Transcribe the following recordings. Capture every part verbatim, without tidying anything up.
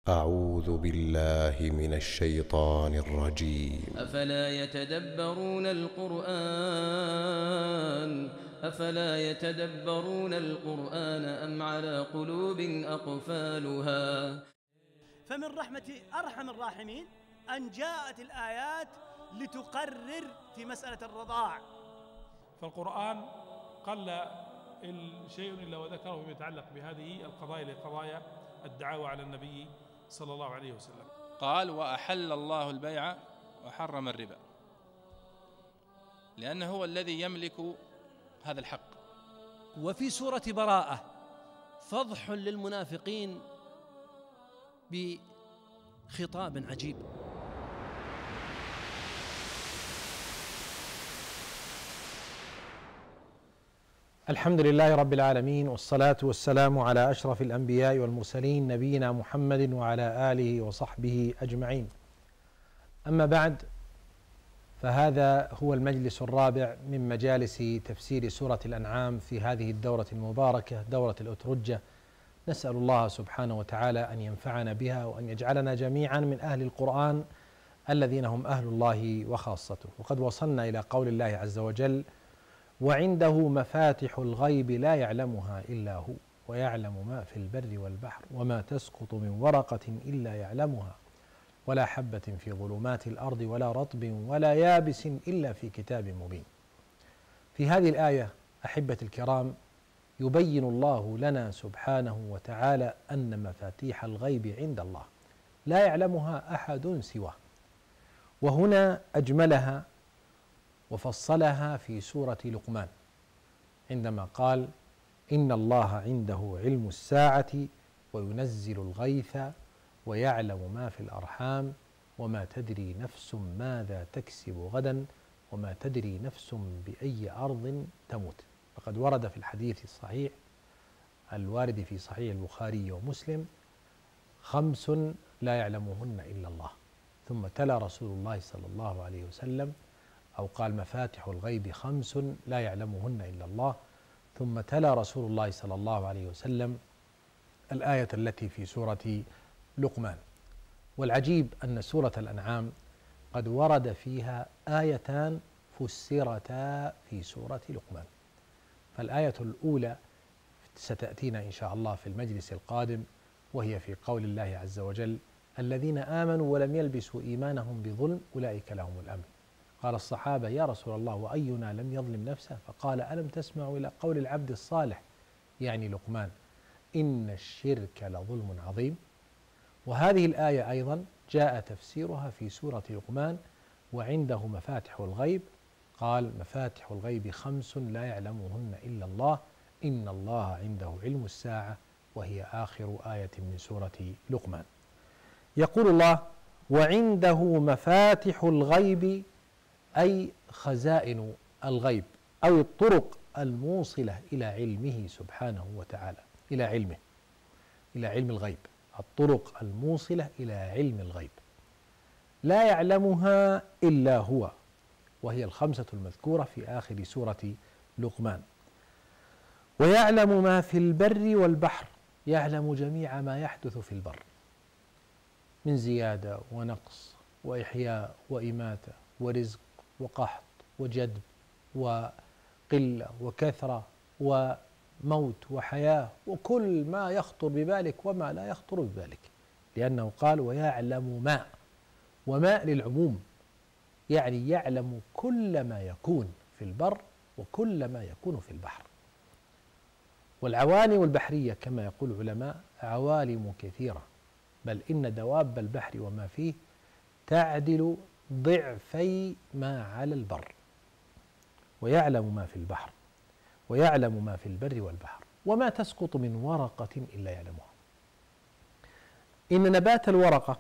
أعوذ بالله من الشيطان الرجيم. أفلا يتدبرون القرآن أفلا يتدبرون القرآن أم على قلوب أقفالها. فمن رحمة أرحم الراحمين أن جاءت الآيات لتقرر في مسألة الرضاع. فالقرآن قل شيء إلا وذكره يتعلق بهذه القضايا لقضايا الدعاوى على النبي صلى الله عليه وسلم. قال: وأحل الله البيع وحرم الربا، لأنه هو الذي يملك هذا الحق. وفي سورة براءة فضح للمنافقين بخطاب عجيب. الحمد لله رب العالمين، والصلاة والسلام على أشرف الأنبياء والمرسلين نبينا محمد وعلى آله وصحبه أجمعين. أما بعد، فهذا هو المجلس الرابع من مجالس تفسير سورة الأنعام في هذه الدورة المباركة، دورة الأترجة. نسأل الله سبحانه وتعالى أن ينفعنا بها وأن يجعلنا جميعا من أهل القرآن الذين هم أهل الله وخاصته. وقد وصلنا إلى قول الله عز وجل: وعنده مفاتح الغيب لا يعلمها إلا هو ويعلم ما في البر والبحر وما تسقط من ورقة إلا يعلمها ولا حبة في ظلمات الأرض ولا رطب ولا يابس إلا في كتاب مبين. في هذه الآية أحبة الكرام يبين الله لنا سبحانه وتعالى أن مفاتيح الغيب عند الله لا يعلمها أحد سواه، وهنا أجملها وفصلها في سورة لقمان عندما قال: إن الله عنده علم الساعة وينزل الغيث ويعلم ما في الأرحام وما تدري نفس ماذا تكسب غدا وما تدري نفس بأي أرض تموت. فقد ورد في الحديث الصحيح الوارد في صحيح البخاري ومسلم: خمس لا يعلمهن إلا الله. ثم تلا رسول الله صلى الله عليه وسلم، أو قال: مفاتح الغيب خمس لا يعلمهن إلا الله. ثم تلا رسول الله صلى الله عليه وسلم الآية التي في سورة لقمان. والعجيب أن سورة الأنعام قد ورد فيها آيتان فسرتا في سورة لقمان. فالآية الأولى ستأتينا إن شاء الله في المجلس القادم، وهي في قول الله عز وجل: الذين آمنوا ولم يلبسوا إيمانهم بظلم أولئك لهم الأمن. قال الصحابة: يا رسول الله وأينا لم يظلم نفسه؟ فقال: ألم تسمعوا إلى قول العبد الصالح يعني لقمان: إن الشرك لظلم عظيم. وهذه الآية أيضا جاء تفسيرها في سورة لقمان: وعنده مفاتح الغيب. قال: مفاتح الغيب خمس لا يعلمهن إلا الله إن الله عنده علم الساعة، وهي آخر آية من سورة لقمان. يقول الله: وعنده مفاتح الغيب، أي خزائن الغيب أو الطرق الموصلة إلى علمه سبحانه وتعالى، إلى علمه، إلى علم الغيب، الطرق الموصلة إلى علم الغيب لا يعلمها إلا هو، وهي الخمسة المذكورة في آخر سورة لقمان. ويعلم ما في البر والبحر، يعلم جميع ما يحدث في البر من زيادة ونقص وإحياء وإماتة ورزق وقحط وجدب وقلة وكثرة وموت وحياة وكل ما يخطر ببالك وما لا يخطر ببالك، لأنه قال: ويعلم ما، وما للعموم، يعني يعلم كل ما يكون في البر وكل ما يكون في البحر. والعوالم البحرية كما يقول العلماء عوالم كثيرة، بل إن دواب البحر وما فيه تعدل ضعفي ما على البر. ويعلم ما في البحر ويعلم ما في البر والبحر وما تسقط من ورقة إلا يعلمها. إن نبات الورقة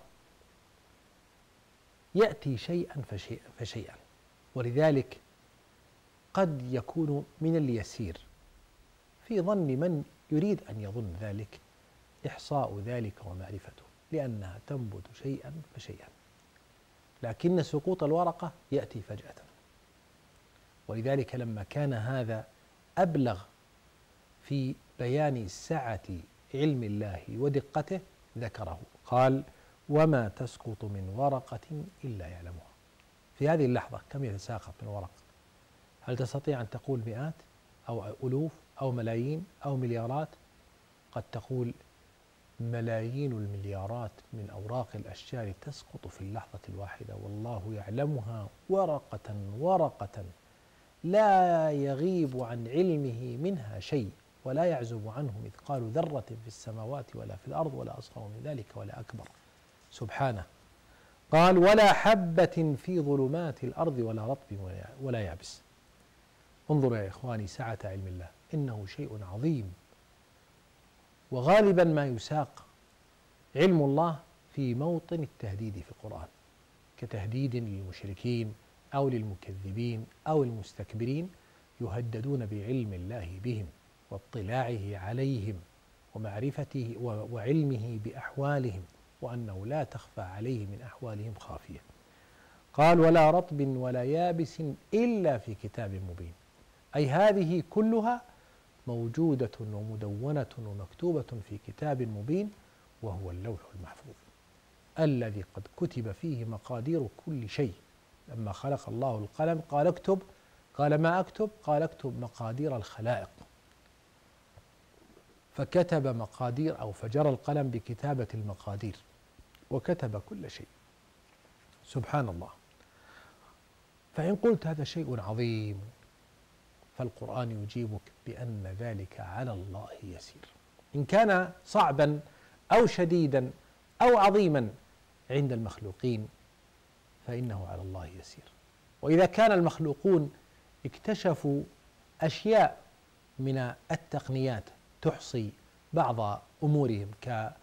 يأتي شيئا فشيئا فشيئا، ولذلك قد يكون من اليسير في ظن من يريد أن يظن ذلك إحصاء ذلك ومعرفته، لأنها تنبت شيئا فشيئا، لكن سقوط الورقة يأتي فجأة. ولذلك لما كان هذا أبلغ في بيان سعة علم الله ودقته ذكره، قال وما تسقط من ورقة إلا يعلمها. في هذه اللحظة كم يتساقط من ورق؟ هل تستطيع أن تقول مئات أو ألوف أو ملايين أو مليارات؟ قد تقول ملايين المليارات من أوراق الأشجار تسقط في اللحظة الواحدة، والله يعلمها ورقة ورقة لا يغيب عن علمه منها شيء، ولا يعزب عنه مثقال ذرة في السماوات ولا في الأرض ولا أصغر من ذلك ولا أكبر سبحانه. قال ولا حبة في ظلمات الأرض ولا رطب ولا يابس. انظروا يا إخواني سعة علم الله، إنه شيء عظيم. وغالبا ما يساق علم الله في موطن التهديد في القرآن، كتهديد للمشركين أو للمكذبين أو المستكبرين، يهددون بعلم الله بهم واطلاعه عليهم ومعرفته وعلمه بأحوالهم، وأنه لا تخفى عليه من أحوالهم خافية. قال ولا رطب ولا يابس إلا في كتاب مبين، أي هذه كلها موجودة ومدونة ومكتوبة في كتاب مبين، وهو اللوح المحفوظ الذي قد كتب فيه مقادير كل شيء. لما خلق الله القلم قال اكتب، قال ما أكتب؟ قال اكتب مقادير الخلائق، فكتب مقادير أو فجر القلم بكتابة المقادير وكتب كل شيء سبحان الله. فإن قلت هذا شيء عظيم، فالقرآن يجيبك بأن ذلك على الله يسير. إن كان صعبا أو شديدا أو عظيما عند المخلوقين فإنه على الله يسير. وإذا كان المخلوقون اكتشفوا أشياء من التقنيات تحصي بعض أمورهم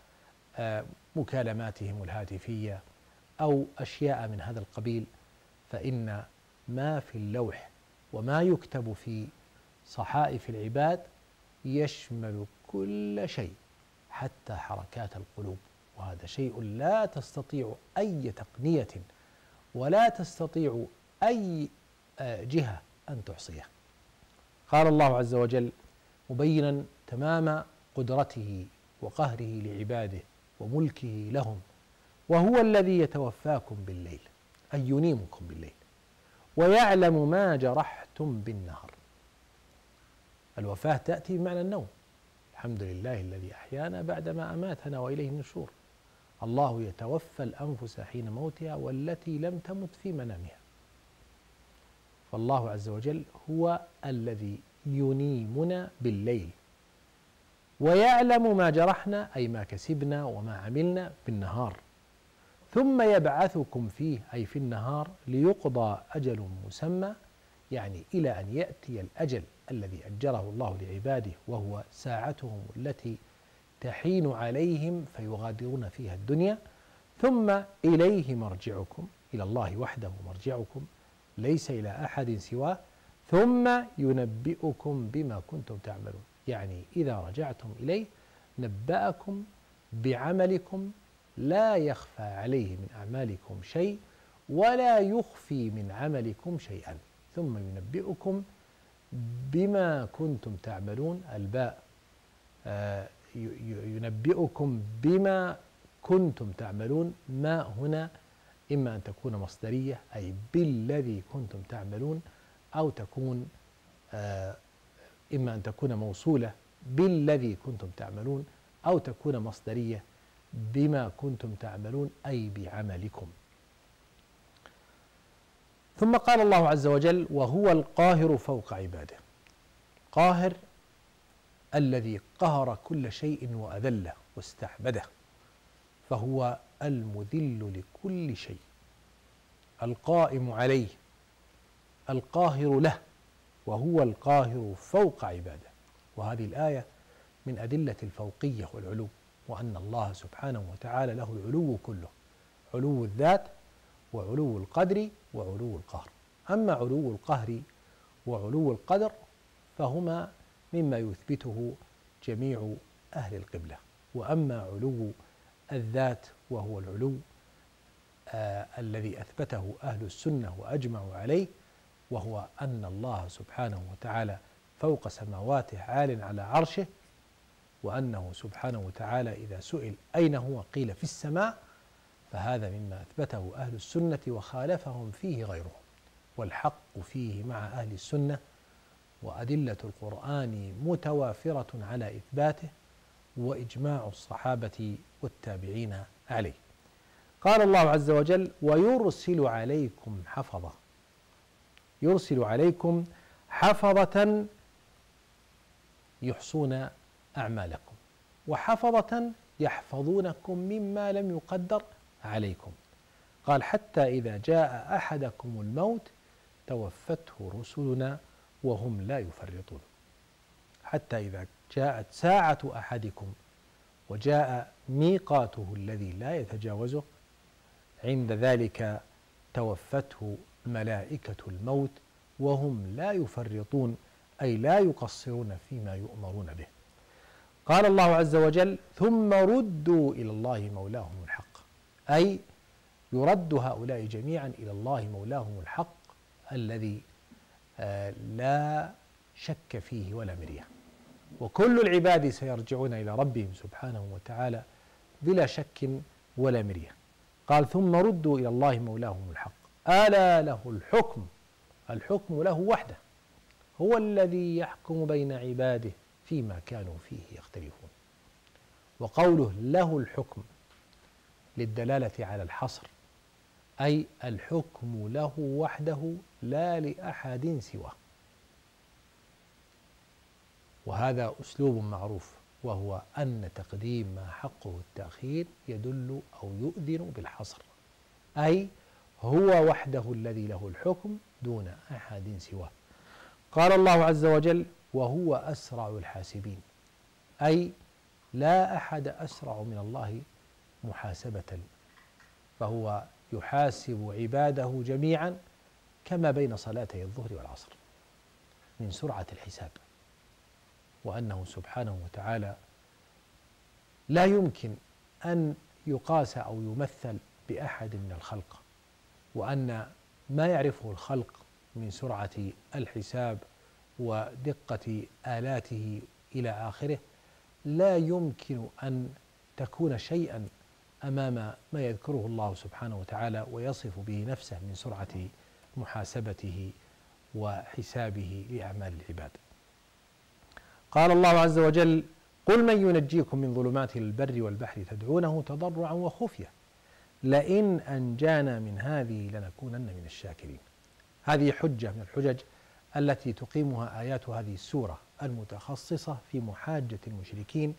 كمكالماتهم الهاتفية أو أشياء من هذا القبيل، فإن ما في اللوح وما يكتب في صحائف العباد يشمل كل شيء حتى حركات القلوب، وهذا شيء لا تستطيع أي تقنية ولا تستطيع أي جهة أن تحصيه. قال الله عز وجل مبينا تمام قدرته وقهره لعباده وملكه لهم، وهو الذي يتوفاكم بالليل أي ينيمكم بالليل ويعلم ما جرحتم بالنهار. الوفاة تأتي بمعنى النوم، الحمد لله الذي أحيانا بعدما أماتنا وإليه النشور. الله يتوفى الأنفس حين موتها والتي لم تمت في منامها. فالله عز وجل هو الذي ينيمنا بالليل ويعلم ما جرحنا أي ما كسبنا وما عملنا بالنهار، ثم يبعثكم فيه أي في النهار ليقضى أجل مسمى، يعني إلى أن يأتي الأجل الذي أجره الله لعباده وهو ساعتهم التي تحين عليهم فيغادرون فيها الدنيا، ثم إليه مرجعكم، إلى الله وحده مرجعكم ليس إلى أحد سواه، ثم ينبئكم بما كنتم تعملون. يعني إذا رجعتم إليه نبأكم بعملكم لا يخفى عليه من أعمالكم شيء ولا يخفي من عملكم شيئا، ثم ينبئكم بما كنتم تعملون. الباء آه ينبئكم بما كنتم تعملون، ما هنا إما أن تكون مصدرية أي بالذي كنتم تعملون، أو تكون آه إما أن تكون موصولة بالذي كنتم تعملون، أو تكون مصدرية بما كنتم تعملون أي بعملكم. ثم قال الله عز وجل وهو القاهر فوق عباده. قاهر الذي قهر كل شيء وأذله واستعبده، فهو المذل لكل شيء، القائم عليه، القاهر له، وهو القاهر فوق عباده. وهذه الآية من أدلة الفوقية والعلو، وأن الله سبحانه وتعالى له العلو كله، علو الذات وعلو القدر وعلو القهر. أما علو القهر وعلو القدر فهما مما يثبته جميع أهل القبلة، وأما علو الذات وهو العلو آه الذي أثبته أهل السنة وأجمعوا عليه، وهو أن الله سبحانه وتعالى فوق سماواته عال على عرشه، وأنه سبحانه وتعالى إذا سئل أين هو قيل في السماء، فهذا مما أثبته أهل السنة وخالفهم فيه غيرهم. والحق فيه مع أهل السنة، وأدلة القرآن متوافرة على إثباته، وإجماع الصحابة والتابعين عليه. قال الله عز وجل: ويرسل عليكم حفظة. يرسل عليكم حفظة يحصون أعمالكم، وحفظة يحفظونكم مما لم يقدر عليكم. قال: حتى إذا جاء أحدكم الموت توفته رسلنا وهم لا يفرطون. حتى إذا جاءت ساعة أحدكم وجاء ميقاته الذي لا يتجاوزه، عند ذلك توفته ملائكة الموت وهم لا يفرطون، أي لا يقصرون فيما يؤمرون به. قال الله عز وجل: ثم ردوا إلى الله مولاهم الحق، أي يرد هؤلاء جميعا إلى الله مولاهم الحق الذي لا شك فيه ولا مرية، وكل العباد سيرجعون إلى ربهم سبحانه وتعالى بلا شك ولا مرية. قال: ثم ردوا إلى الله مولاهم الحق ألا له الحكم. الحكم له وحده، هو الذي يحكم بين عباده فيما كانوا فيه يختلفون. وقوله له الحكم للدلالة على الحصر، أي الحكم له وحده لا لأحد سواه. وهذا أسلوب معروف، وهو أن تقديم ما حقه التأخير يدل أو يؤذن بالحصر، أي هو وحده الذي له الحكم دون أحد سواه. قال الله عز وجل: وهو أسرع الحاسبين، أي لا أحد أسرع من الله محاسبة، فهو يحاسب عباده جميعا كما بين صلاتي الظهر والعصر من سرعة الحساب. وأنه سبحانه وتعالى لا يمكن أن يقاس أو يمثل بأحد من الخلق، وأن ما يعرفه الخلق من سرعة الحساب ودقة آلاته إلى آخره لا يمكن أن تكون شيئا أمام ما يذكره الله سبحانه وتعالى ويصف به نفسه من سرعة محاسبته وحسابه لأعمال العباد. قال الله عز وجل: قل من ينجيكم من ظلمات البر والبحر تدعونه تضرعا وخفية لئن أنجانا من هذه لنكونن من الشاكرين. هذه حجة من الحجج التي تقيمها آيات هذه السورة المتخصصة في محاجة المشركين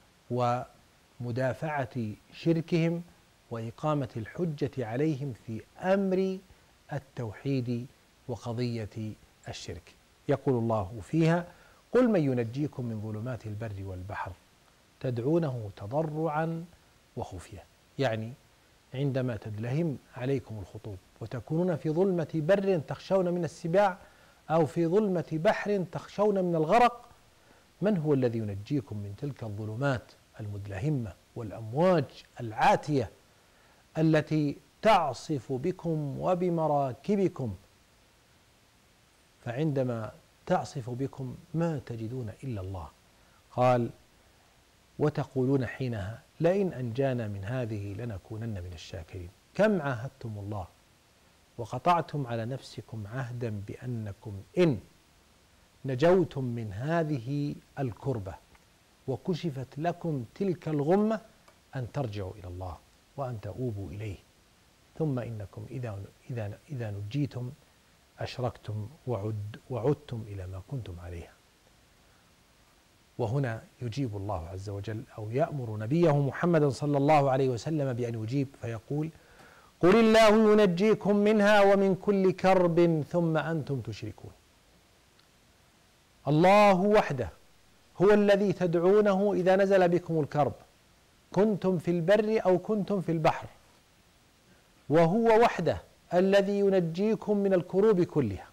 ومدافعة شركهم وإقامة الحجة عليهم في أمر التوحيد وقضية الشرك. يقول الله فيها: قل من ينجيكم من ظلمات البر والبحر تدعونه تضرعا وخفية، يعني عندما تدلهم عليكم الخطوب وتكونون في ظلمة بر تخشون من السباع أو في ظلمة بحر تخشون من الغرق، من هو الذي ينجيكم من تلك الظلمات المدلهمة والأمواج العاتية التي تعصف بكم وبمراكبكم؟ فعندما تعصف بكم ما تجدون إلا الله. قال: وتقولون حينها لئن أنجانا من هذه لنكونن من الشاكرين. كم عاهدتم الله وقطعتم على نفسكم عهدا بأنكم إن نجوتم من هذه الكربة وكشفت لكم تلك الغمة أن ترجعوا إلى الله وأن تؤوبوا إليه، ثم إنكم إذا إذا إذا نجيتم أشركتم وعد وعدتم إلى ما كنتم عليه. وهنا يجيب الله عز وجل أو يأمر نبيه محمدا صلى الله عليه وسلم بأن يجيب فيقول: قل الله ينجيكم منها ومن كل كرب ثم أنتم تشركون. الله وحده هو الذي تدعونه إذا نزل بكم الكرب، كنتم في البر أو كنتم في البحر، وهو وحده الذي ينجيكم من الكروب كلها.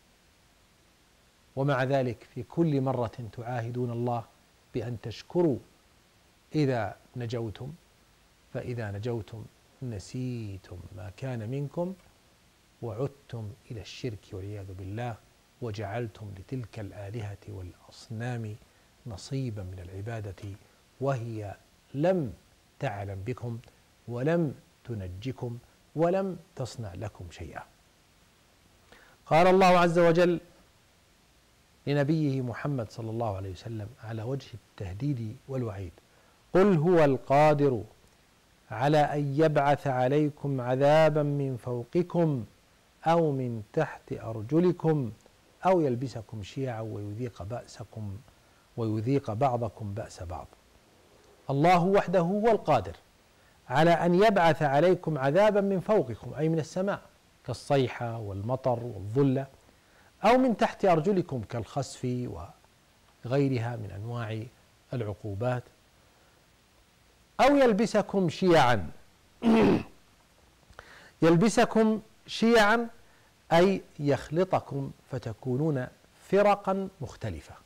ومع ذلك في كل مرة تعاهدون الله بأن تشكروا إذا نجوتم، فإذا نجوتم نسيتم ما كان منكم وعدتم إلى الشرك والعياذ بالله، وجعلتم لتلك الآلهة والأصنام نصيبا من العبادة وهي لم تعلم بكم ولم تنجكم ولم تصنع لكم شيئا. قال الله عز وجل لنبيه محمد صلى الله عليه وسلم على وجه التهديد والوعيد: قل هو القادر على أن يبعث عليكم عذابا من فوقكم أو من تحت أرجلكم أو يلبسكم شيعا ويذيق بأسكم ويذيق بعضكم بأس بعض. الله وحده هو القادر على أن يبعث عليكم عذابا من فوقكم أي من السماء كالصيحة والمطر والظلة، أو من تحت أرجلكم كالخسف وغيرها من أنواع العقوبات، أو يلبسكم شيعا. يلبسكم شيعا أي يخلطكم فتكونون فرقا مختلفة،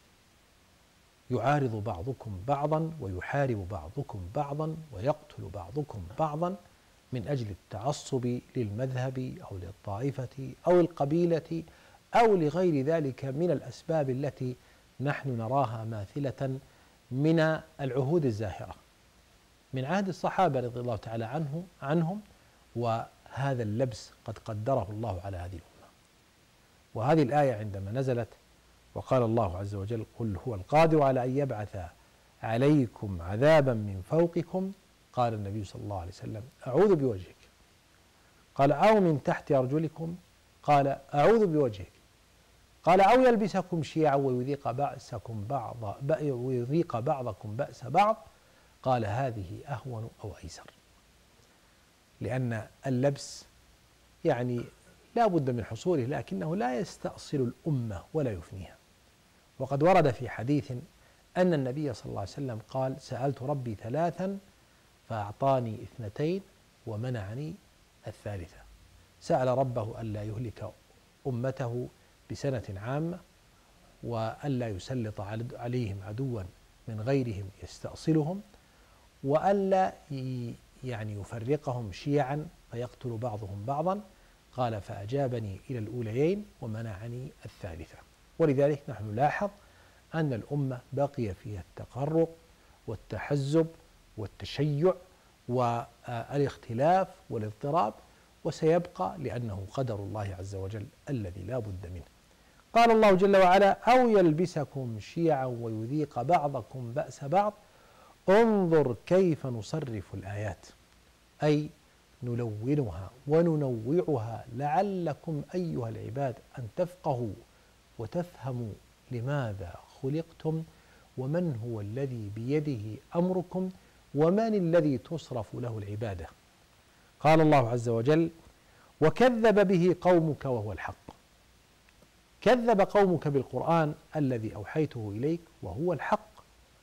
يعارض بعضكم بعضا ويحارب بعضكم بعضا ويقتل بعضكم بعضا من أجل التعصب للمذهب أو للطائفة أو القبيلة أو لغير ذلك من الأسباب التي نحن نراها ماثلة من العهود الزاهرة من عهد الصحابة رضي الله تعالى عنه عنهم وهذا اللبس قد قدره الله على هذه الأمة. وهذه الآية عندما نزلت وقال الله عز وجل: قل هو القادر على أن يبعث عليكم عذابا من فوقكم، قال النبي صلى الله عليه وسلم: أعوذ بوجهك. قال: أو من تحت أرجلكم، قال: أعوذ بوجهك. قال: أو يلبسكم شيعا ويذيق بأسكم بعض ويذيق بعضكم بأس بعض، قال: هذه أهون أو أيسر. لأن اللبس يعني لا بد من حصوله، لكنه لا يستأصل الأمة ولا يفنيها. وقد ورد في حديث أن النبي صلى الله عليه وسلم قال: سألت ربي ثلاثا فأعطاني اثنتين ومنعني الثالثة. سأل ربه ألا يهلك أمته بسنة عامة، وألا يسلط عليهم عدوا من غيرهم يستأصلهم، وألا يعني يفرقهم شيعا فيقتل بعضهم بعضا. قال: فأجابني إلى الأوليين ومنعني الثالثة. ولذلك نحن نلاحظ أن الأمة بقي فيها التقرب والتحزب والتشيع والاختلاف والاضطراب، وسيبقى لأنه قدر الله عز وجل الذي لا بد منه. قال الله جل وعلا: أو يلبسكم شيعا ويذيق بعضكم بأس بعض انظر كيف نصرف الآيات، أي نلونها وننوعها لعلكم أيها العباد أن تفقهوا وتفهموا لماذا خلقتم ومن هو الذي بيده أمركم ومن الذي تصرف له العبادة. قال الله عز وجل: وكذب به قومك وهو الحق. كذب قومك بالقرآن الذي أوحيته إليك وهو الحق.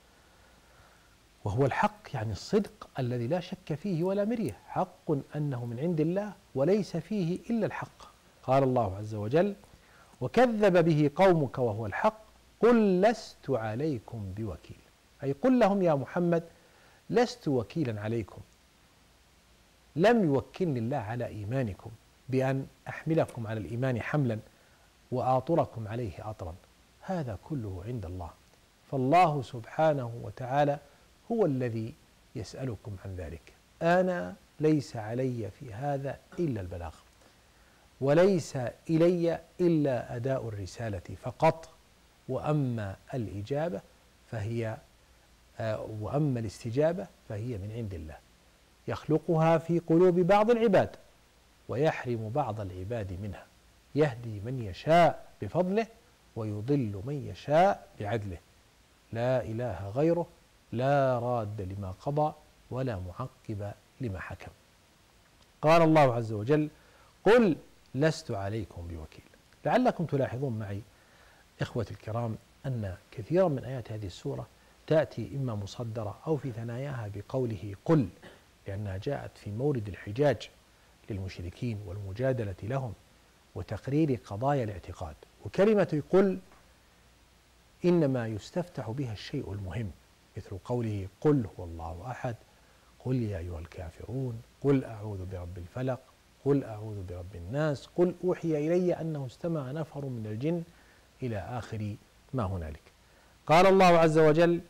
وهو الحق يعني الصدق الذي لا شك فيه ولا مرية، حق أنه من عند الله وليس فيه إلا الحق. قال الله عز وجل: وكذب به قومك وهو الحق قل لست عليكم بوكيل. أي قل لهم يا محمد: لست وكيلا عليكم، لم يوكلني الله على إيمانكم بأن أحملكم على الإيمان حملا وآطركم عليه أطرا، هذا كله عند الله. فالله سبحانه وتعالى هو الذي يسألكم عن ذلك. أنا ليس علي في هذا إلا البلاغ، وليس إلي إلا أداء الرسالة فقط، وأما الإجابة فهي وأما الاستجابة فهي من عند الله، يخلقها في قلوب بعض العباد ويحرم بعض العباد منها، يهدي من يشاء بفضله ويضل من يشاء بعدله، لا إله غيره، لا راد لما قضى ولا معقب لما حكم. قال الله عز وجل: قل لست عليكم بوكيل. لعلكم تلاحظون معي إخوتي الكرام أن كثيرا من آيات هذه السورة تأتي إما مصدرة أو في ثناياها بقوله قل، لأنها جاءت في مورد الحجاج للمشركين والمجادلة لهم وتقرير قضايا الاعتقاد. وكلمة قل إنما يستفتح بها الشيء المهم، مثل قوله قل هو الله أحد، قل يا أيها الكافرون، قل أعوذ برب الفلق، قل أعوذ برب الناس، قل أوحي إلي أنه استمع نفر من الجن، إلى آخر ما هنالك. قال الله عز وجل: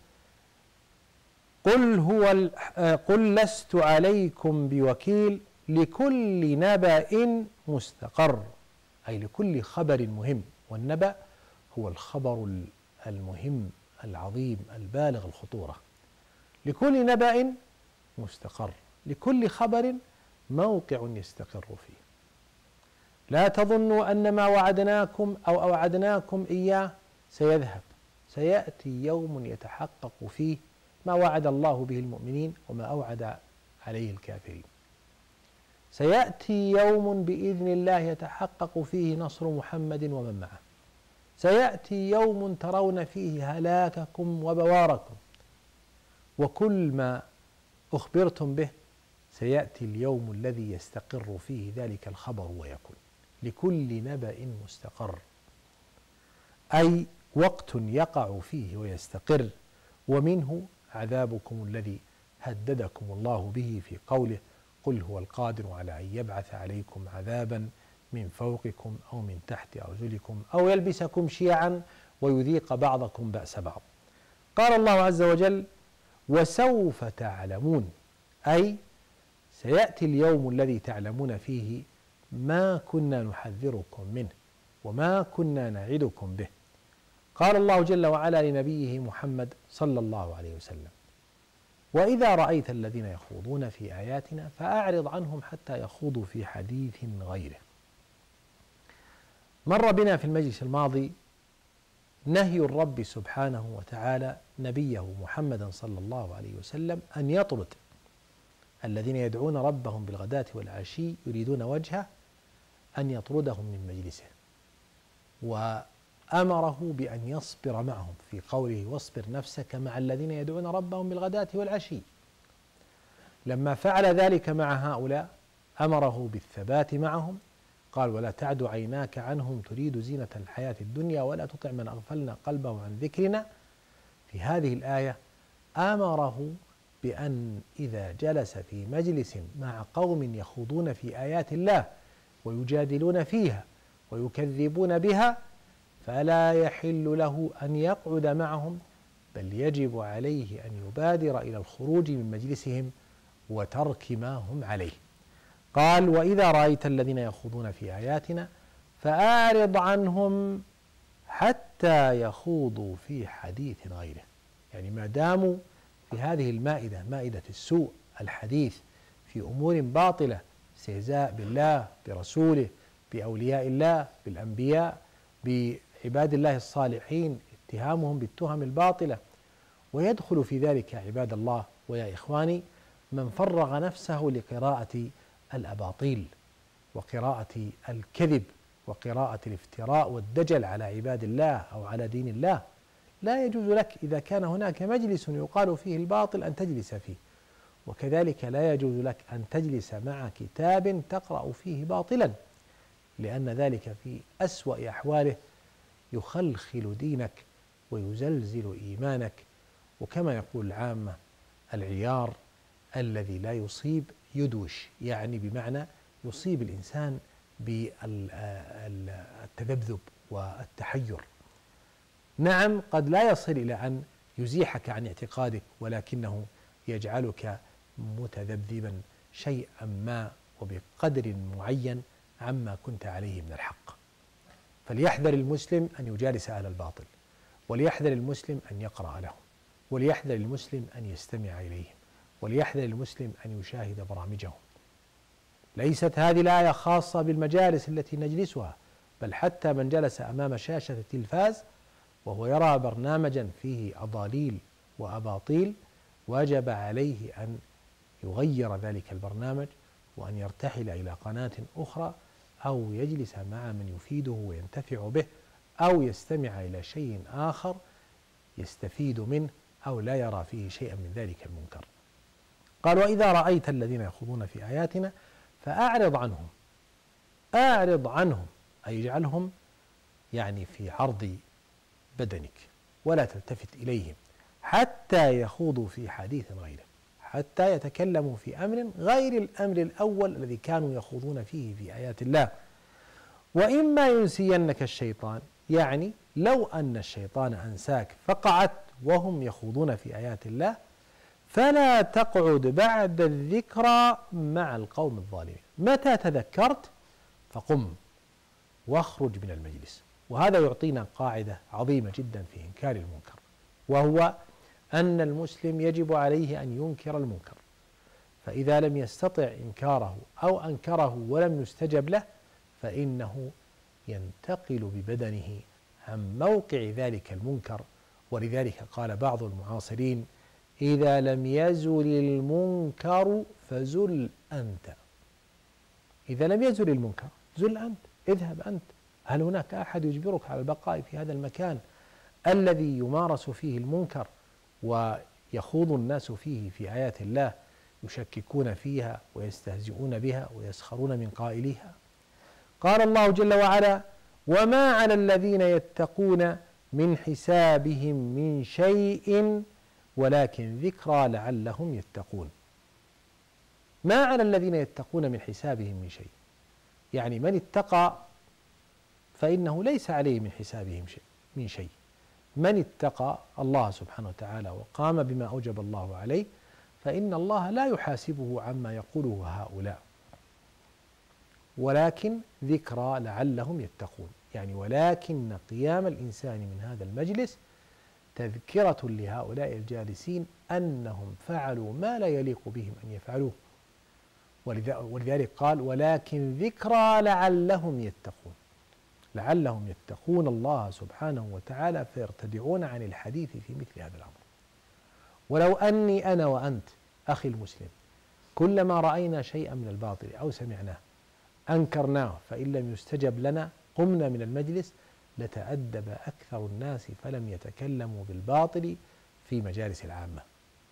قل هو قل لست عليكم بوكيل لكل نبأ مستقر، أي لكل خبر مهم، والنبأ هو الخبر المهم العظيم البالغ الخطورة. لكل نبأ مستقر، لكل خبر موقع يستقر فيه. لا تظنوا أن ما وعدناكم أو أوعدناكم إياه سيذهب، سيأتي يوم يتحقق فيه ما وعد الله به المؤمنين وما أوعد عليه الكافرين. سيأتي يوم بإذن الله يتحقق فيه نصر محمد ومن معه. سيأتي يوم ترون فيه هلاككم وبواركم، وكل ما أخبرتم به سيأتي اليوم الذي يستقر فيه ذلك الخبر ويكون. لكل نبأ مستقر، أي وقت يقع فيه ويستقر، ومنه عذابكم الذي هددكم الله به في قوله: قل هو القادر على أن يبعث عليكم عذابا من فوقكم أو من تحت أرجلكم أو يلبسكم شيعا ويذيق بعضكم بأس بعض. قال الله عز وجل: وسوف تعلمون، أي سيأتي اليوم الذي تعلمون فيه ما كنا نحذركم منه وما كنا نعدكم به. قال الله جل وعلا لنبيه محمد صلى الله عليه وسلم: وإذا رأيت الذين يخوضون في آياتنا فأعرض عنهم حتى يخوضوا في حديث غيره. مر بنا في المجلس الماضي نهي الرب سبحانه وتعالى نبيه محمدا صلى الله عليه وسلم أن يطرد الذين يدعون ربهم بالغداة والعشي يريدون وجهه، أن يطردهم من مجلسه، وأمره بأن يصبر معهم في قوله: واصبر نفسك مع الذين يدعون ربهم بالغداة والعشي. لما فعل ذلك مع هؤلاء أمره بالثبات معهم، قال: ولا تعد عيناك عنهم تريد زينة الحياة الدنيا ولا تطع من أغفلنا قلبه عن ذكرنا. في هذه الآية أمره بأن إذا جلس في مجلس مع قوم يخوضون في آيات الله ويجادلون فيها ويكذبون بها فلا يحل له أن يقعد معهم، بل يجب عليه أن يبادر إلى الخروج من مجلسهم وترك ما هم عليه. قال: وإذا رأيت الذين يخوضون في آياتنا فأعرض عنهم حتى يخوضوا في حديث غيره. يعني ما داموا في هذه المائدة، مائدة السوء، الحديث في أمور باطلة، استهزاء بالله برسوله بأولياء الله بالأنبياء بعباد الله الصالحين، اتهامهم بالتهم الباطلة، ويدخل في ذلك عباد الله ويا إخواني من فرغ نفسه لقراءة الأباطيل وقراءة الكذب وقراءة الافتراء والدجل على عباد الله أو على دين الله. لا يجوز لك إذا كان هناك مجلس يقال فيه الباطل أن تجلس فيه، وكذلك لا يجوز لك أن تجلس مع كتاب تقرأ فيه باطلا، لأن ذلك في أسوأ أحواله يخلخل دينك ويزلزل إيمانك، وكما يقول العامة: العيار الذي لا يصيب يدوش، يعني بمعنى يصيب الإنسان بالتذبذب والتحير. نعم قد لا يصل إلى أن يزيحك عن اعتقادك، ولكنه يجعلك متذبذبا شيئا ما وبقدر معين عما كنت عليه من الحق. فليحذر المسلم أن يجالس أهل الباطل، وليحذر المسلم أن يقرأ لهم، وليحذر المسلم أن يستمع إليهم، وليحذر المسلم أن يشاهد برامجهم. ليست هذه الآية خاصة بالمجالس التي نجلسها، بل حتى من جلس أمام شاشة التلفاز وهو يرى برنامجا فيه أضاليل وأباطيل وجب عليه أن يغير ذلك البرنامج وأن يرتحل إلى قناة أخرى، أو يجلس مع من يفيده وينتفع به، أو يستمع إلى شيء آخر يستفيد منه أو لا يرى فيه شيئا من ذلك المنكر. قال: وإذا رأيت الذين يخوضون في آياتنا فأعرض عنهم. أعرض عنهم أي اجعلهم يعني في عرض بدنك ولا تلتفت إليهم حتى يخوضوا في حديث غيره، حتى يتكلموا في أمر غير الأمر الأول الذي كانوا يخوضون فيه في آيات الله. وإما ينسينك الشيطان، يعني لو أن الشيطان أنساك فقعدت وهم يخوضون في آيات الله فلا تقعد بعد الذكرى مع القوم الظالمين. متى تذكرت فقم واخرج من المجلس. وهذا يعطينا قاعدة عظيمة جدا في إنكار المنكر، وهو أن المسلم يجب عليه أن ينكر المنكر، فإذا لم يستطع إنكاره أو أنكره ولم يستجب له فإنه ينتقل ببدنه عن موقع ذلك المنكر. ولذلك قال بعض المعاصرين: إذا لم يزل المنكر فزل أنت. إذا لم يزل المنكر زل أنت، اذهب أنت. هل هناك أحد يجبرك على البقاء في هذا المكان الذي يمارس فيه المنكر ويخوض الناس فيه في آيات الله، يشككون فيها ويستهزئون بها ويسخرون من قائليها؟ قال الله جل وعلا: وما على الذين يتقون من حسابهم من شيء ولكن ذكرى لعلهم يتقون. ما على الذين يتقون من حسابهم من شيء، يعني من اتقى فإنه ليس عليه من حسابهم شيء من شيء. من اتقى الله سبحانه وتعالى وقام بما أوجب الله عليه فإن الله لا يحاسبه عما يقوله هؤلاء، ولكن ذكرى لعلهم يتقون. يعني ولكن قيام الإنسان من هذا المجلس تذكرة لهؤلاء الجالسين أنهم فعلوا ما لا يليق بهم أن يفعلوه، ولذلك قال: ولكن ذكرى لعلهم يتقون. لعلهم يتقون الله سبحانه وتعالى فيرتدعون عن الحديث في مثل هذا الأمر. ولو أني أنا وأنت أخي المسلم كلما رأينا شيئا من الباطل أو سمعناه أنكرناه، فإن لم يستجب لنا قمنا من المجلس، لتأدب أكثر الناس فلم يتكلموا بالباطل في مجالس العامة.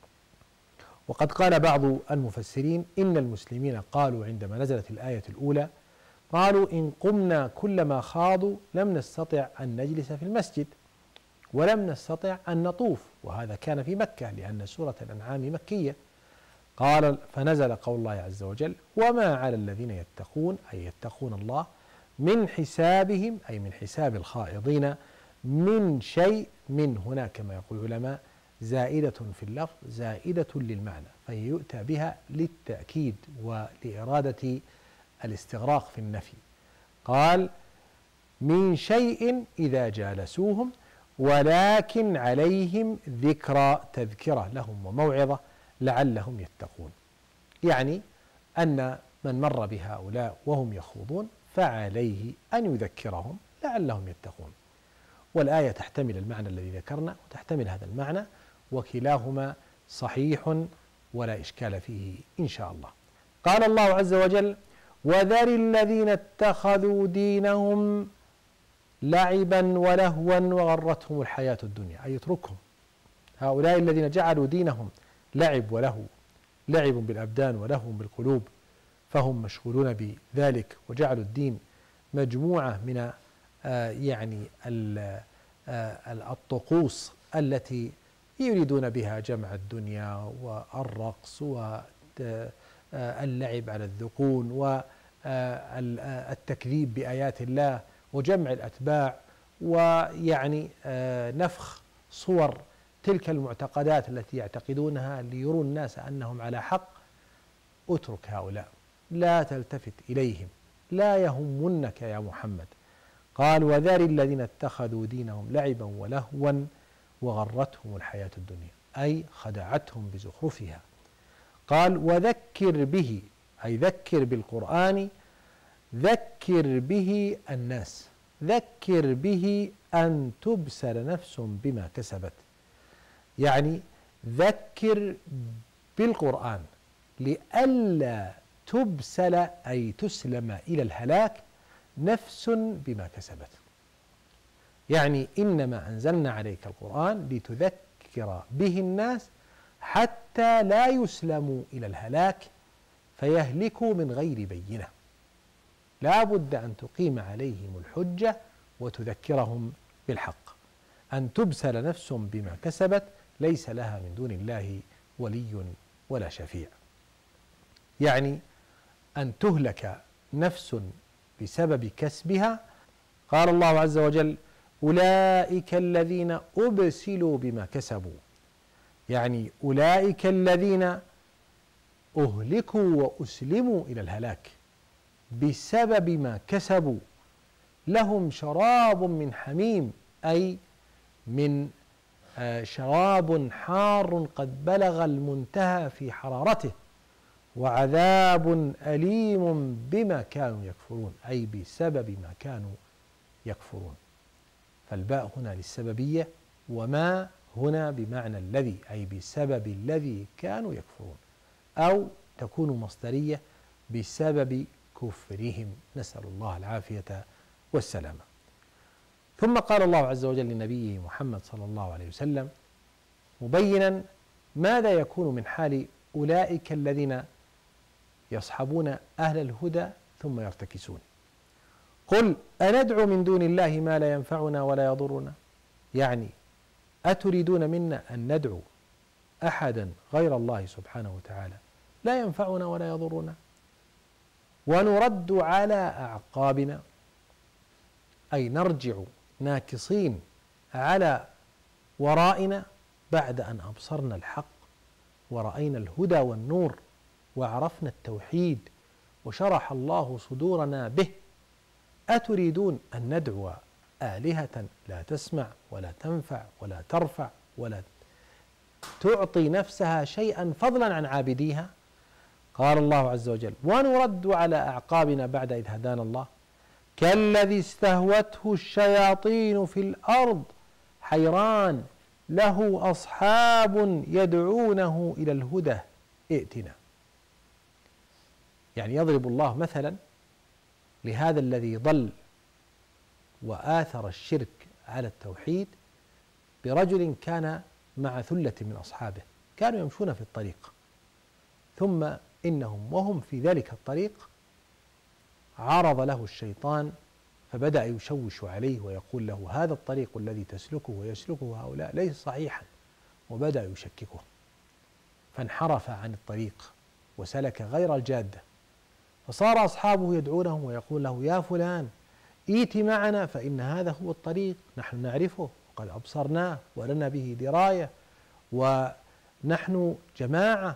وقد قال بعض المفسرين إن المسلمين قالوا عندما نزلت الآية الأولى، قالوا: إن قمنا كلما خاضوا لم نستطع أن نجلس في المسجد ولم نستطع أن نطوف. وهذا كان في مكة لأن سورة الأنعام مكية. قال: فنزل قول الله عز وجل: وما على الذين يتقون، أي يتقون الله، من حسابهم، أي من حساب الخائضين، من شيء. من هنا كما يقول العلماء زائدة في اللفظ زائدة للمعنى، فهي يؤتى بها للتأكيد ولإرادة الاستغراق في النفي. قال: من شيء إذا جالسوهم ولكن عليهم ذكرى، تذكرة لهم وموعظة لعلهم يتقون. يعني أن من مر بهؤلاء وهم يخوضون فعليه أن يذكرهم لعلهم يتقون. والآية تحتمل المعنى الذي ذكرنا وتحتمل هذا المعنى، وكلاهما صحيح ولا إشكال فيه إن شاء الله. قال الله عز وجل: وذر الذين اتخذوا دينهم لعبا ولهوا وغرتهم الحياة الدنيا، أي اتركهم. هؤلاء الذين جعلوا دينهم لعب ولهو، لعب بالأبدان ولهو بالقلوب، فهم مشغولون بذلك وجعلوا الدين مجموعة من آه يعني آه الطقوس التي يريدون بها جمع الدنيا والرقص واللعب على الذقون والتكذيب بآيات الله وجمع الأتباع، ويعني آه نفخ صور تلك المعتقدات التي يعتقدونها ليروا الناس أنهم على حق. اترك هؤلاء، لا تلتفت إليهم، لا يهمنك يا محمد. قال: وذر الذين اتخذوا دينهم لعبا ولهوا وغرتهم الحياة الدنيا، أي خدعتهم بزخرفها. قال: وذكر به، أي ذكر بالقرآن، ذكر به الناس، ذكر به أن تبسل نفس بما كسبت. يعني ذكر بالقرآن لئلا تبسل، أي تسلم إلى الهلاك، نفس بما كسبت. يعني إنما أنزلنا عليك القرآن لتذكر به الناس حتى لا يسلموا إلى الهلاك فيهلكوا من غير بينة. لا بد أن تقيم عليهم الحجة وتذكرهم بالحق. أن تبسل نفس بما كسبت، ليس لها من دون الله ولي ولا شفيع. يعني أن تهلك نفس بسبب كسبها. قال الله عز وجل: أولئك الذين أبسلوا بما كسبوا، يعني أولئك الذين أهلكوا وأسلموا إلى الهلاك بسبب ما كسبوا، لهم شراب من حميم، أي من شراب حار قد بلغ المنتهى في حرارته، وعذاب أليم بما كانوا يكفرون، أي بسبب ما كانوا يكفرون. فالباء هنا للسببية، وما هنا بمعنى الذي، أي بسبب الذي كانوا يكفرون، أو تكون مصدرية بسبب كفرهم، نسأل الله العافية والسلامة. ثم قال الله عز وجل لنبيه محمد صلى الله عليه وسلم مبينا ماذا يكون من حال أولئك الذين يصحبون أهل الهدى ثم يرتكسون. قل أندعو من دون الله ما لا ينفعنا ولا يضرنا، يعني أتريدون منا أن ندعو أحدا غير الله سبحانه وتعالى لا ينفعنا ولا يضرنا، ونرد على أعقابنا، أي نرجع ناكصين على ورائنا بعد أن أبصرنا الحق ورأينا الهدى والنور وعرفنا التوحيد وشرح الله صدورنا به. أتريدون أن ندعو آلهة لا تسمع ولا تنفع ولا ترفع ولا تعطي نفسها شيئا فضلا عن عابديها؟ قال الله عز وجل ونرد على أعقابنا بعد إذ هدانا الله كالذي استهوته الشياطين في الأرض حيران له أصحاب يدعونه إلى الهدى ائتنا. يعني يضرب الله مثلا لهذا الذي ضل وآثر الشرك على التوحيد برجل كان مع ثلة من أصحابه، كانوا يمشون في الطريق، ثم إنهم وهم في ذلك الطريق عرض له الشيطان فبدأ يشوش عليه ويقول له هذا الطريق الذي تسلكه ويسلكه هؤلاء ليس صحيحا، وبدأ يشككه، فانحرف عن الطريق وسلك غير الجادة، فصار أصحابه يدعونه ويقول له يا فلان ائت معنا فإن هذا هو الطريق، نحن نعرفه وقد أبصرناه ولنا به دراية ونحن جماعة.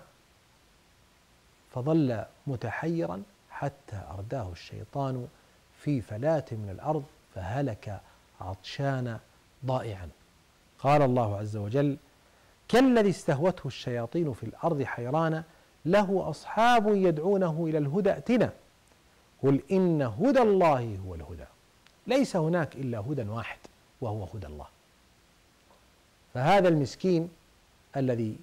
فظل متحيرا حتى أرداه الشيطان في فلاة من الأرض فهلك عطشان ضائعا. قال الله عز وجل كالذي استهوته الشياطين في الأرض حيران له أصحاب يدعونه إلى الهدى ائتنا قل إن هدى الله هو الهدى، ليس هناك إلا هدى واحد وهو هدى الله. فهذا المسكين الذي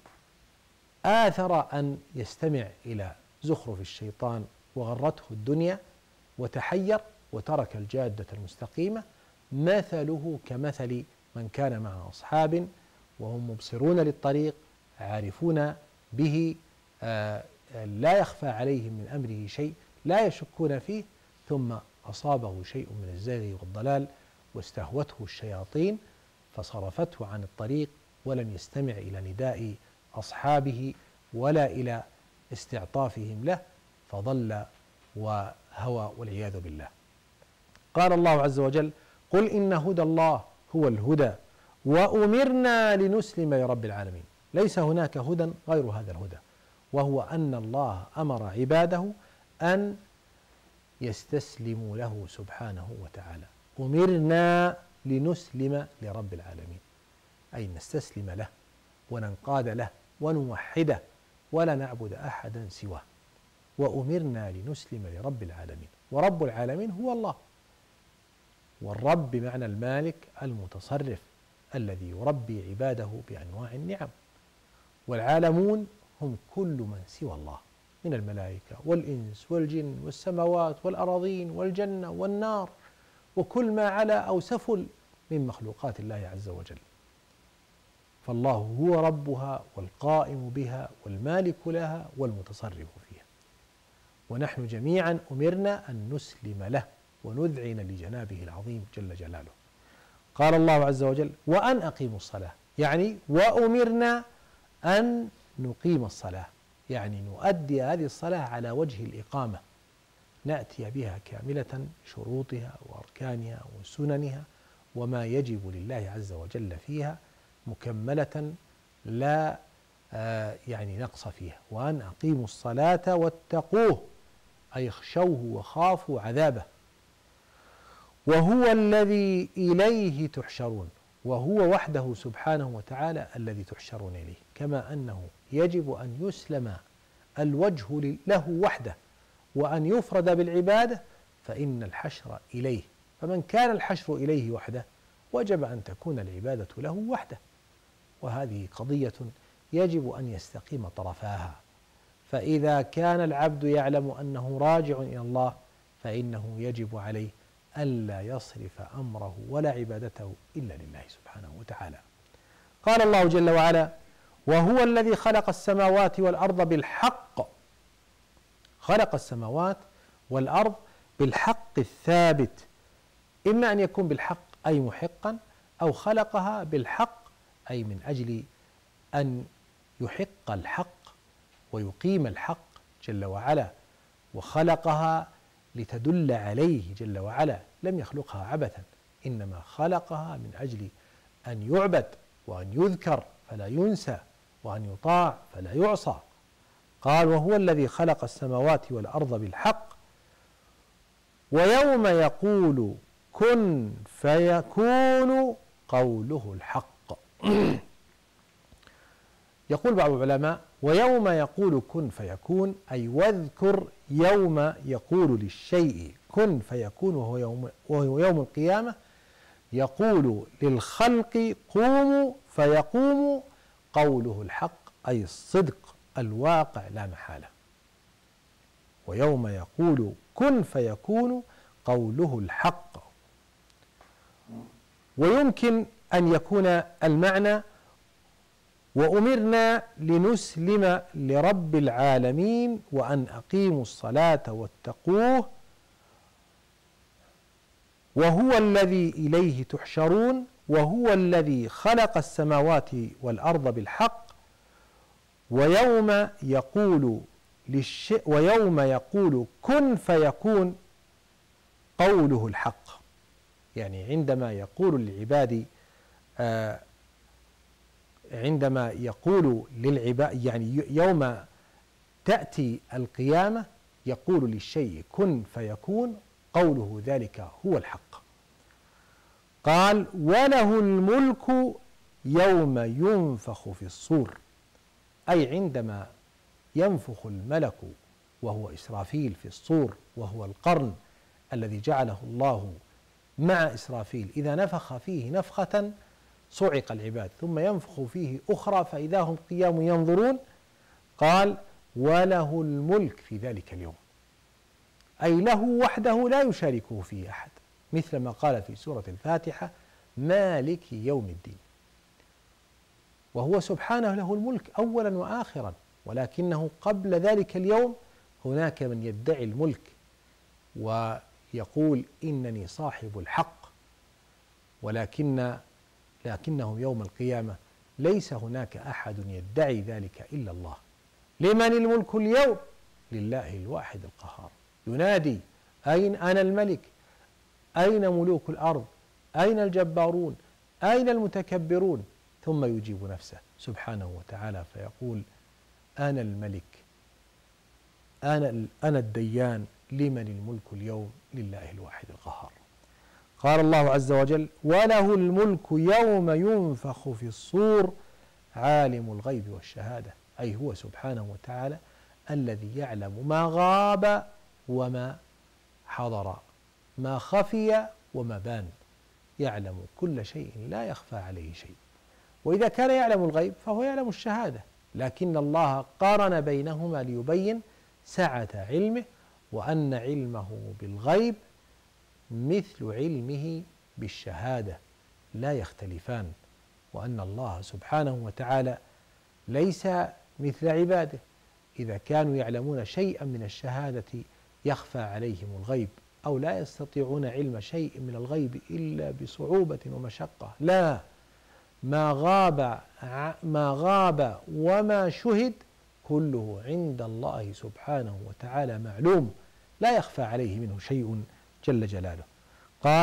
آثر أن يستمع إلى زخرف الشيطان وغرته الدنيا وتحير وترك الجادة المستقيمة مثله كمثل من كان مع أصحاب وهم مبصرون للطريق عارفون به، آه لا يخفى عليهم من أمره شيء، لا يشكون فيه، ثم أصابه شيء من الزيغ والضلال واستهوته الشياطين فصرفته عن الطريق ولم يستمع إلى نداء أصحابه ولا إلى استعطافهم له، فضل وهوى والعياذ بالله. قال الله عز وجل قل إن هدى الله هو الهدى وأمرنا لنسلم لرب العالمين. ليس هناك هدى غير هذا الهدى، وهو أن الله أمر عباده أن يستسلموا له سبحانه وتعالى. أمرنا لنسلم لرب العالمين، أي نستسلم له وننقاد له ونوحده ولا نعبد أحدا سواه. وأمرنا لنسلم لرب العالمين، ورب العالمين هو الله، والرب بمعنى المالك المتصرف الذي يربي عباده بأنواع النعم، والعالمون هم كل من سوى الله من الملائكة والإنس والجن والسماوات والأراضين والجنة والنار وكل ما علا أو سفل من مخلوقات الله عز وجل. فالله هو ربها والقائم بها والمالك لها والمتصرف فيها، ونحن جميعا أمرنا أن نسلم له ونذعن لجنابه العظيم جل جلاله. قال الله عز وجل وأن أقيموا الصلاة، يعني وأمرنا أن نقيم الصلاة، يعني نؤدي هذه الصلاة على وجه الإقامة، نأتي بها كاملة شروطها وأركانها وسننها وما يجب لله عز وجل فيها مكملة لا آه يعني نقص فيها. وأن أقيموا الصلاة واتقوه أي اخشوه وخافوا عذابه، وهو الذي إليه تحشرون، وهو وحده سبحانه وتعالى الذي تحشرون إليه. كما أنه يجب أن يسلم الوجه له وحده وأن يفرد بالعبادة، فإن الحشر إليه، فمن كان الحشر إليه وحده وجب أن تكون العبادة له وحده. وهذه قضية يجب أن يستقيم طرفاها. فإذا كان العبد يعلم أنه راجع إلى الله فإنه يجب عليه ألا يصرف أمره ولا عبادته إلا لله سبحانه وتعالى. قال الله جل وعلا: وهو الذي خلق السماوات والأرض بالحق. خلق السماوات والأرض بالحق الثابت، إما أن يكون بالحق أي محقا، أو خلقها بالحق أي من أجل أن يحق الحق ويقيم الحق جل وعلا، وخلقها لتدل عليه جل وعلا، لم يخلقها عبثا، إنما خلقها من أجل أن يعبد وأن يذكر فلا ينسى وأن يطاع فلا يعصى. قال: وهو الذي خلق السماوات والأرض بالحق، ويوم يقول كن فيكون قوله الحق. يقول بعض العلماء: ويوم يقول كن فيكون أي واذكر يوم يقول للشيء كن فيكون، وهو يوم, وهو يوم القيامة، يقول للخلق قوموا فيقوم قوله الحق أي الصدق الواقع لا محالة. ويوم يقول كن فيكون قوله الحق. ويمكن أن يكون المعنى: وأمرنا لنسلم لرب العالمين وأن أقيموا الصلاة واتقوه، وهو الذي إليه تحشرون، وهو الذي خلق السماوات والأرض بالحق، ويوم يقول للشيء ويوم يقول كن فيكون قوله الحق. يعني عندما يقول للعباد آه عندما يقول للعباد يعني يوم تأتي القيامة يقول للشيء كن فيكون، قوله ذلك هو الحق. قال: وله الملك يوم ينفخ في الصور، أي عندما ينفخ الملك وهو إسرافيل في الصور، وهو القرن الذي جعله الله مع إسرافيل، إذا نفخ فيه نفخة صعق العباد، ثم ينفخ فيه أخرى فإذا هم قيام ينظرون. قال: وله الملك في ذلك اليوم، أي له وحده لا يشاركه فيه أحد، مثل ما قال في سورة الفاتحة: مالك يوم الدين. وهو سبحانه له الملك أولا وآخرا، ولكنه قبل ذلك اليوم هناك من يدعي الملك ويقول إنني صاحب الحق، ولكن لكنه يوم القيامة ليس هناك أحد يدعي ذلك إلا الله. لمن الملك اليوم؟ لله الواحد القهار. ينادي: أين أنا الملك؟ أين ملوك الأرض؟ أين الجبارون؟ أين المتكبرون؟ ثم يجيب نفسه سبحانه وتعالى فيقول: أنا الملك، أنا أنا الديان، لمن الملك اليوم؟ لله الواحد القهار. قال الله عز وجل: وله الملك يوم ينفخ في الصور عالم الغيب والشهادة، أي هو سبحانه وتعالى الذي يعلم ما غاب وما حضر، ما خفي وما بان، يعلم كل شيء لا يخفى عليه شيء. وإذا كان يعلم الغيب فهو يعلم الشهادة، لكن الله قارن بينهما ليبين سعة علمه، وأن علمه بالغيب مثل علمه بالشهادة لا يختلفان، وأن الله سبحانه وتعالى ليس مثل عباده إذا كانوا يعلمون شيئا من الشهادة يخفى عليهم الغيب، أو لا يستطيعون علم شيء من الغيب إلا بصعوبة ومشقة. لا، ما غاب ما غاب وما شهد كله عند الله سبحانه وتعالى معلوم، لا يخفى عليه منه شيء جل جلاله. قال: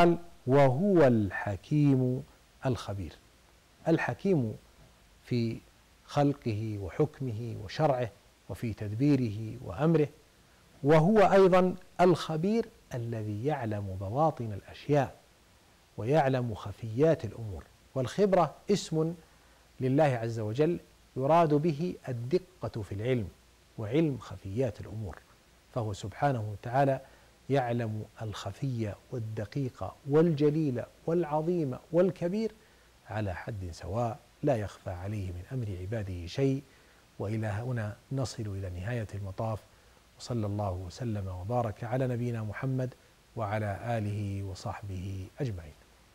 وهو الحكيم الخبير. الحكيم في خلقه وحكمه وشرعه وفي تدبيره وأمره، وهو أيضا الخبير الذي يعلم بواطن الأشياء ويعلم خفيات الأمور. والخبرة اسم لله عز وجل يراد به الدقة في العلم وعلم خفيات الأمور، فهو سبحانه وتعالى يعلم الخفي والدقيق والجليل والعظيم والكبير على حد سواء، لا يخفى عليه من أمر عباده شيء. وإلى هنا نصل إلى نهاية المطاف، وصلى الله وسلم وبارك على نبينا محمد وعلى آله وصحبه أجمعين.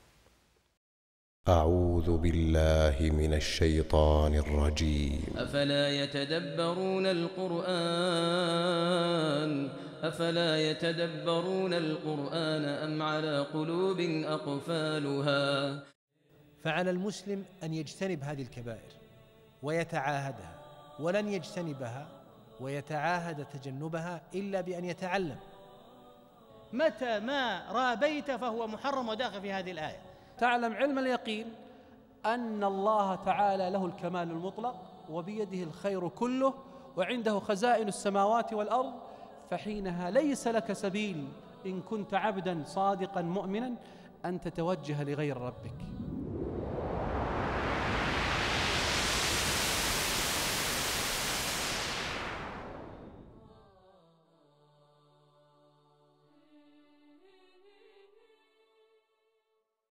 أعوذ بالله من الشيطان الرجيم. أفلا يتدبرون القرآن أفلا يتدبرون القرآن أم على قلوب أقفالها. فعلى المسلم أن يجتنب هذه الكبائر ويتعاهدها، ولن يجتنبها ويتعاهد تجنبها إلا بأن يتعلم. متى ما رابيت فهو محرم وداخل في هذه الآية. تعلم علم اليقين أن الله تعالى له الكمال المطلق وبيده الخير كله وعنده خزائن السماوات والأرض، فحينها ليس لك سبيل إن كنت عبدا صادقا مؤمنا أن تتوجه لغير ربك.